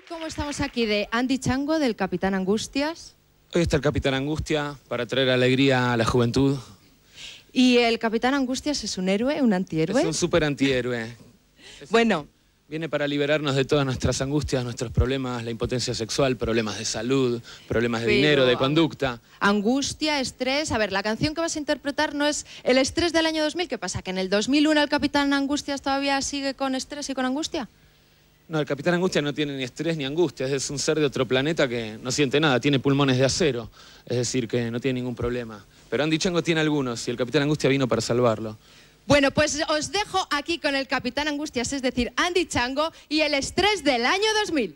¿Cómo estamos aquí? De Andy Chango, del Capitán Angustias. Hoy está el Capitán Angustia para traer alegría a la juventud. ¿Y el Capitán Angustias es un héroe, un antihéroe? Es un súper antihéroe. Bueno. Viene para liberarnos de todas nuestras angustias, nuestros problemas, la impotencia sexual, problemas de salud, problemas de dinero, de conducta. Angustia, estrés. A ver, la canción que vas a interpretar no es el estrés del año 2000. ¿Qué pasa? ¿Que en el 2001 el Capitán Angustias todavía sigue con estrés y con angustia? No, el Capitán Angustia no tiene ni estrés ni angustia. Es un ser de otro planeta que no siente nada. Tiene pulmones de acero. Es decir, que no tiene ningún problema. Pero Andy Chango tiene algunos y el Capitán Angustia vino para salvarlo. Bueno, pues os dejo aquí con el Capitán Angustias, es decir, Andy Chango y el estrés del año 2000.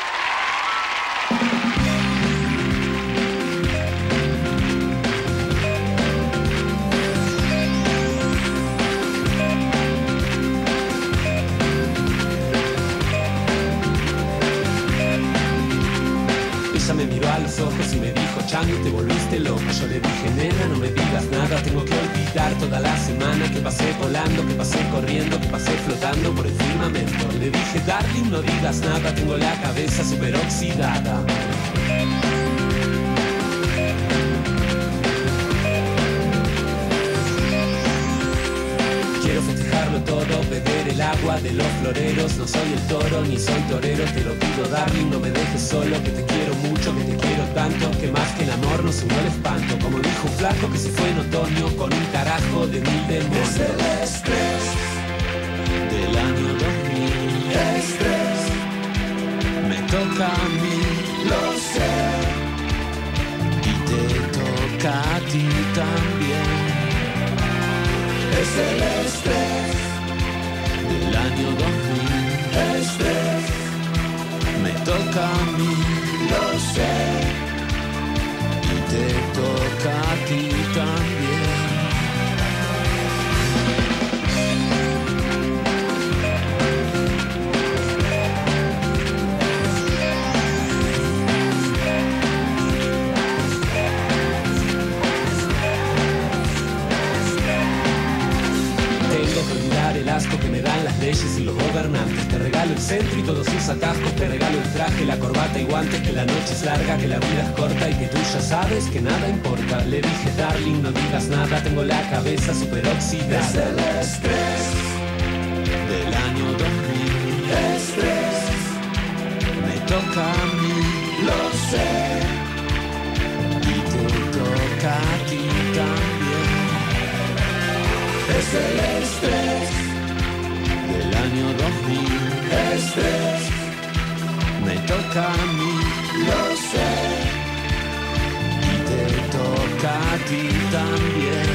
Ella me miró a los ojos y me dijo: Chango, te volviste loco. Yo le dije: nena, no me digas nada. Tengo que olvidar toda la semana que pasé volando, que pasé corriendo, que pasé flotando por el firmamento. Le dije: darling, no digas nada. Tengo la cabeza súper oxidada. Quiero festejarlo todo, beber el agua de los floreros. No soy el toro ni soy torero, te lo pido, darling, no me dejes solo. Que te quiero mucho, que te quiero tanto, que más que el amor no se unió el espanto. Como dijo un flaco que se fue en otoño con un carajo de 1000 demonios. Es el estrés del año 2000. Estrés me toca a mí, lo sé, y te toca a ti también. Es el estrés del año 2000. Estrés me toca a mí, lo sé, y te toca a ti también. El asco que me dan las leyes y los gobernantes. Te regalo el centro y todos sus atascos. Te regalo el traje, la corbata y guantes. Que la noche es larga, que la vida es corta y que tú ya sabes que nada importa. Le dije: darling, no digas nada. Tengo la cabeza súper oxidada. Es el estrés del año 2000. Estrés me toca a mí, lo sé, y te toca a ti también. Es el estrés del año 2000. Estrés me toca a mí, lo sé, y te toca a ti también.